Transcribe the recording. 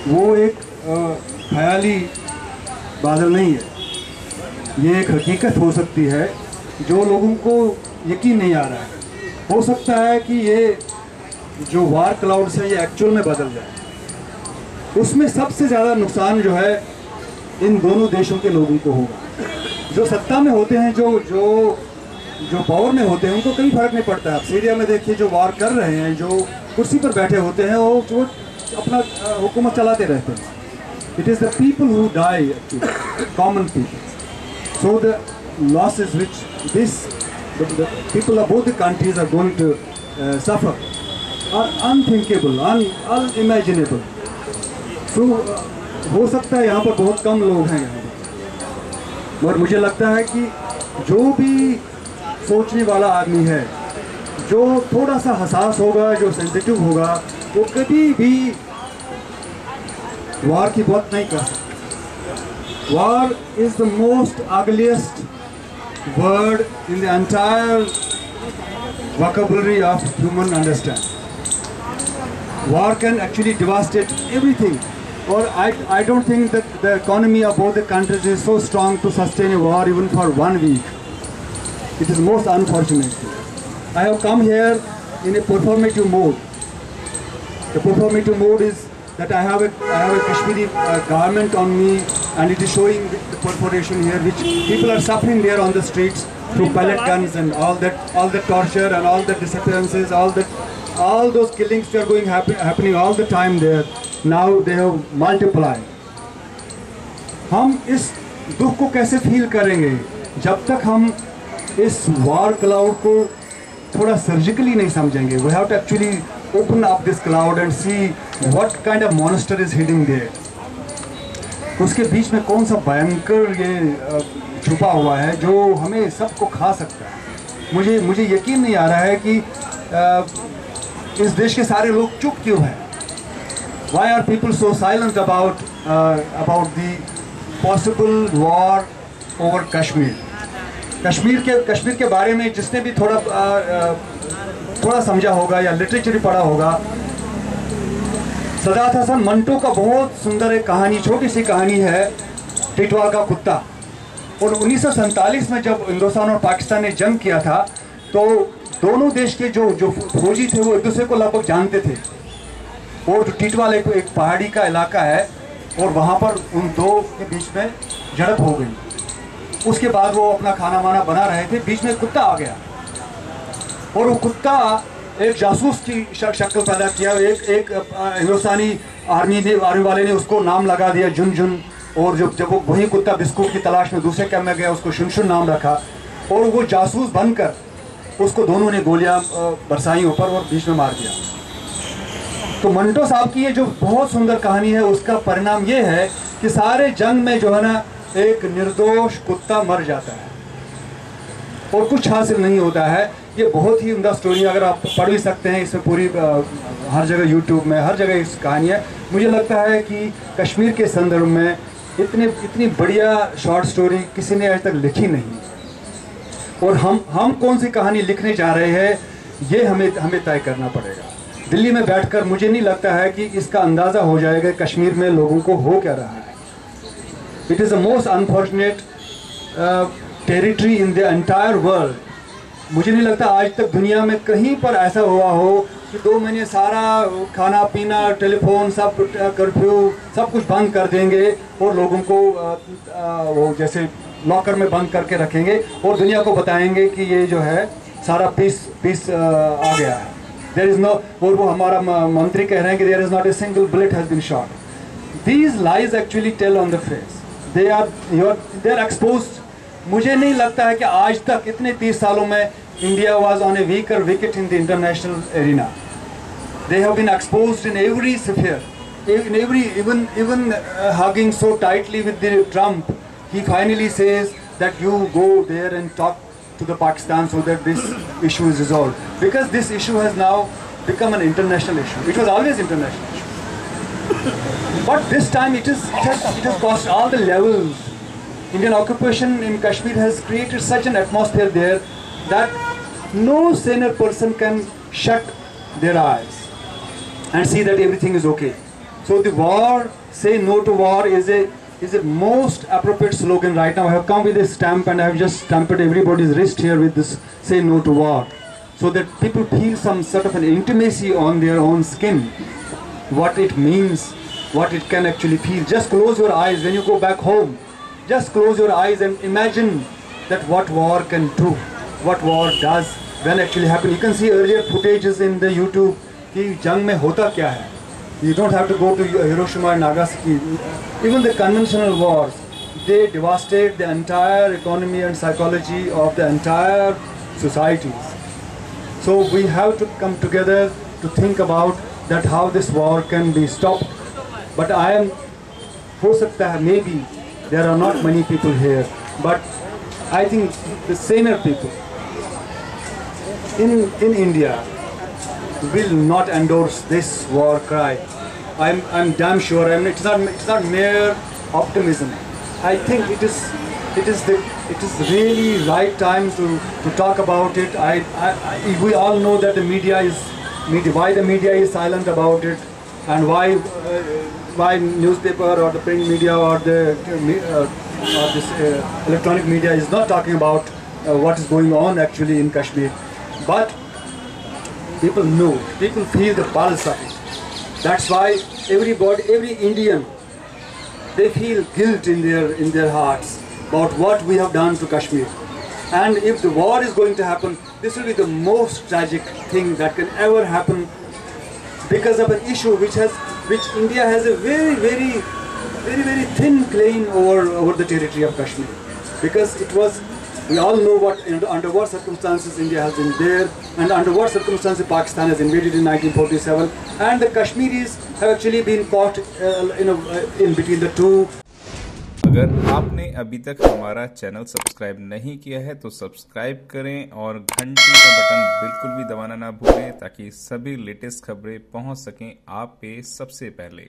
वो एक ख्याली बादल नहीं है, ये एक हकीकत हो सकती है जो लोगों को यकीन नहीं आ रहा है। हो सकता है कि ये जो वार क्लाउड्स है ये एक्चुअल में बदल जाए। उसमें सबसे ज़्यादा नुकसान जो है इन दोनों देशों के लोगों को होगा। जो सत्ता में होते हैं, जो जो जो पावर में होते हैं, उनको कहीं फ़र्क नहीं पड़ता है। आप सीरिया में देखिए, जो वार कर रहे हैं, जो कुर्सी पर बैठे होते हैं, वो अपना हुकूमत चलाते रहते हैं। It is the people who die, common people. So the losses which the people of both the countries are going to suffer are unthinkable, unimaginable. So हो सकता है यहाँ पर बहुत कम लोग हैं यहाँ पर, और मुझे लगता है कि जो भी सोचने वाला आदमी है, जो थोड़ा सा हसास होगा, जो सेंसिटिव होगा, वो कभी भी वार की बात नहीं कर सकता। War is the most ugliest word in the entire vocabulary of human understanding. War can actually devastate everything. Or I don't think that the economy of both the countries is so strong to sustain a war even for 1 week. It is most unfortunate. I have come here in a performative mode. The performative mode is that I have a Kashmiri garment on me, and it is showing the perforation here, which people are suffering there on the streets through pellet guns and all that torture and all the disappearances, all those killings that are happening all the time there. Now they have multiplied. हम इस दुख को कैसे feel करेंगे जब तक हम इस वार क्लाउड को थोड़ा सर्जिकली नहीं समझेंगे? We have to actually open up this cloud and see what kind of monster is hiding there. उसके बीच में कौन सा भयंकर ये छुपा हुआ है जो हमें सबको खा सकता है। मुझे यकीन नहीं आ रहा है कि इस देश के सारे लोग चुप क्यों हैं। Why are people so silent about the possible war over Kashmir? Kashmir के बारे में जिसने भी थोड़ा समझा होगा या लिटरेचर पढ़ा होगा, सदात हसन मंटो का बहुत सुंदर एक कहानी, छोटी सी कहानी है, टिटवाल का कुत्ता। और 1947 में जब हिंदुस्तान और पाकिस्तान ने जंग किया था, तो दोनों देश के जो फौजी थे वो एक दूसरे को लगभग जानते थे। और जो टिटवाल एक पहाड़ी का इलाका है, और वहाँ पर उन दो के बीच में झड़प हो गई। उसके बाद वो अपना खाना वाना बना रहे थे, बीच में कुत्ता आ गया, और वो कुत्ता एक जासूस की शक्ल पैदा किया। एक हिंदुस्तानी आर्मी वाले ने उसको नाम लगा दिया झुनझुन, और जब वो वही कुत्ता बिस्कुट की तलाश में दूसरे कैम्प में गया, उसको शुनशुन नाम रखा, और वो जासूस बनकर उसको दोनों ने गोलियां बरसाई ऊपर और बीच में मार दिया। तो मंटो साहब की ये जो बहुत सुंदर कहानी है, उसका परिणाम ये है कि सारे जंग में जो है ना, एक निर्दोष कुत्ता मर जाता है और कुछ हासिल नहीं होता है। ये बहुत ही उम्दा स्टोरी, अगर आप पढ़ भी सकते हैं, इसमें पूरी हर जगह यूट्यूब में हर जगह इस कहानी है। मुझे लगता है कि कश्मीर के संदर्भ में इतनी बढ़िया शॉर्ट स्टोरी किसी ने आज तक लिखी नहीं। और हम कौन सी कहानी लिखने जा रहे हैं, ये हमें तय करना पड़ेगा। दिल्ली में बैठकर मुझे नहीं लगता है कि इसका अंदाज़ा हो जाएगा कश्मीर में लोगों को हो क्या रहा है। It is the most unfortunate territory in the entire world. मुझे नहीं लगता आज तक दुनिया में कहीं पर ऐसा हुआ हो कि 2 महीने सारा खाना पीना, टेलीफोन, सब कर्फ्यू, सब कुछ बंद कर देंगे और लोगों को वो जैसे लॉकर में बंद करके रखेंगे और दुनिया को बताएंगे कि ये जो है सारा पीस आ गया है। देयर इज़ नो, और वो हमारा मंत्री कह रहे हैं कि there is not a single bullet has been shot. These lies actually tell on the face, they are exposed. मुझे नहीं लगता है कि आज तक इतने 30 सालों में India was on a weaker wicket in the international arena. They have been exposed in every sphere, even hugging so tightly with the Trump. He finally says that you go there and talk to the Pakistan so that this issue is resolved. Because this issue has now become an international issue. It was always international issue, but this time it has crossed all the levels. Indian occupation in Kashmir has created such an atmosphere there that no sane person can shut their eyes and see that everything is okay. So the war, say no to war, is a most appropriate slogan right now. I have come with a stamp and I have just stamped everybody's wrist here with this "Say no to war," so that people feel some sort of an intimacy on their own skin, what it means, what it can actually feel. Just close your eyes when you go back home. Just close your eyes and imagine that what war can do, what war does when actually happen. You can see earlier footages in the YouTube कि जंग में होता क्या है. You don't have to go to Hiroshima and Nagasaki. Even the conventional wars, they devastate the entire economy and psychology of the entire societies. So we have to come together to think about that how this war can be stopped. But हो सकता है, maybe there are not many people here, but I think the saner people in India will not endorse this war cry. I'm damn sure. I mean, it's not mere optimism. I think it is really right time to talk about it. We all know that the media is why the media is silent about it, and why newspaper or the print media or this electronic media is not talking about what is going on actually in Kashmir. But people know, people feel the pulse of it. That's why every Indian, they feel guilt in their hearts about what we have done to Kashmir. And if the war is going to happen, this will be the most tragic thing that can ever happen, because of an issue which India has a very thin claim over the territory of Kashmir, because we all know under what circumstances India has been there, and under what circumstances Pakistan has invaded in 1947, and the Kashmiris have actually been caught in between the two. अगर आपने अभी तक हमारा channel subscribe नहीं किया है तो subscribe करें और घंटी का बटन बिल्कुल भी दबाना ना भूलें, ताकि सभी लेटेस्ट खबरें पहुंच सकें आप पे सबसे पहले।